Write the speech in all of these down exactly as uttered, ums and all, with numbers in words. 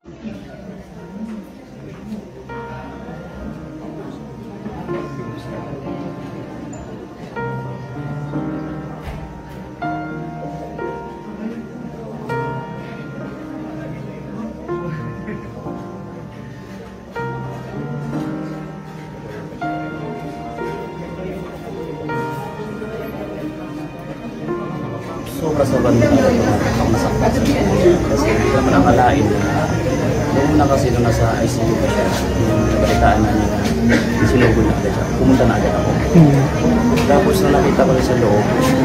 Sobra-sobra nito ako nasaktan sa mga kasi hindi naman nakalain na noong una kasi nung nasa I C U pa siya, yung nabalitaan na niya na sinugod na agad siya, pumunta na agad ako. Mm. Tapos nung nakita ko rin sa loob,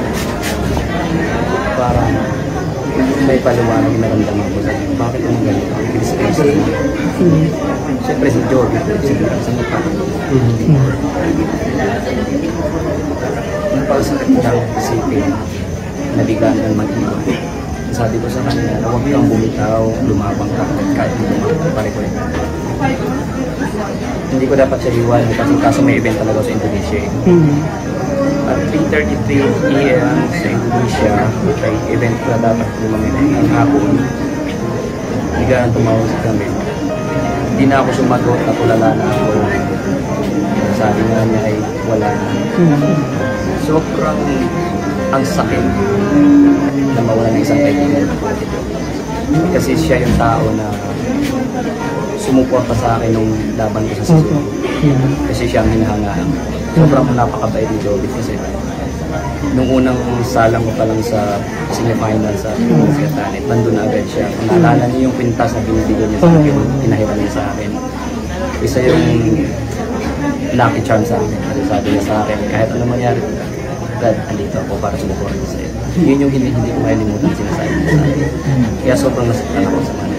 parang may paliwanag na naramdaman ko sa bakit naman ganito? Ang bilis-bilis mo. Mm. Siyempre si Jordi, sa mukha. Mm. Nung pagsakit niya, isipin, nabigan ng mag-iwan. Sabi ko sa kanya, huwag kang bumitaw, lumabang ka, kahit lumabang pare ko rin. Hindi ko dapat siya iwan kasi kaso may event talaga sa Indonesia. Mm-hmm. At three thirty-three A M sa Indonesia, may event na dapat lumamit ang hapon. Bigyan tumawag sa kami. Hindi na ako sumagot, natulala na ako. Sabi nga niya ay wala na. Mm-hmm. Sobrang ang sakit na mawala ng isang kaibigan kasi siya yung tao na sumuporta sa akin nung laban ko sa sasyo kasi siya ang hinahangaan. Sobrang napakabait ni Jobit kasi nung unang salang ko pa lang sa semifinal sa Tanit, nandun na agad siya. Kung naalala niyo yung kwintas na binibigyan niya sa akin, pinahiran niya sa akin, isa yung lucky charm sa akin. Kasi sabi niya sa akin, kahit ano mangyari Dad, andito ako para sumuporta sa'yo. Yun yung hindi, hindi ko makalimutan sinasabi niya sa akin. Kaya sobrang nasaktan ako sa mga